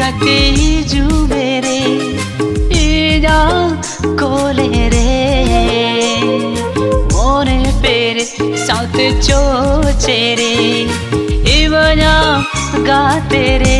নাকি জুবেরে ইয়া কোলে রে মনে পেরে সাথে চোচে রে ইবনা গাতে রে